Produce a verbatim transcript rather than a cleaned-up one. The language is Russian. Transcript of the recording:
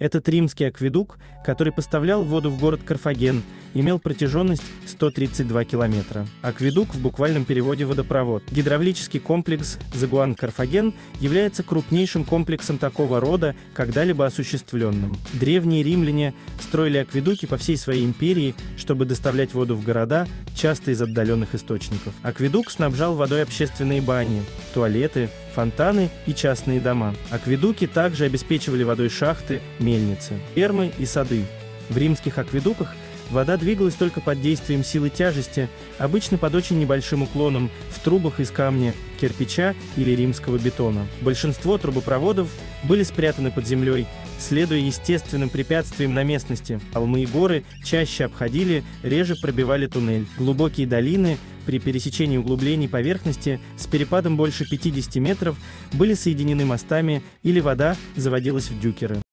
Этот римский акведук, который поставлял воду в город Карфаген, имел протяженность сто тридцать два километра. Акведук в буквальном переводе водопровод. Гидравлический комплекс Загуан-Карфаген является крупнейшим комплексом такого рода, когда-либо осуществленным. Древние римляне строили акведуки по всей своей империи, чтобы доставлять воду в города, часто из отдаленных источников. Акведук снабжал водой общественные бани, туалеты, фонтаны и частные дома. Акведуки также обеспечивали водой шахты, мельницы, фермы и сады. В римских акведуках вода двигалась только под действием силы тяжести, обычно под очень небольшим уклоном, в трубах из камня, кирпича или римского бетона. Большинство трубопроводов были спрятаны под землей, следуя естественным препятствиям на местности. Холмы и горы чаще обходили, реже пробивали туннель. Глубокие долины при пересечении углублений поверхности с перепадом больше пятидесяти метров были соединены мостами или вода заводилась в дюкеры.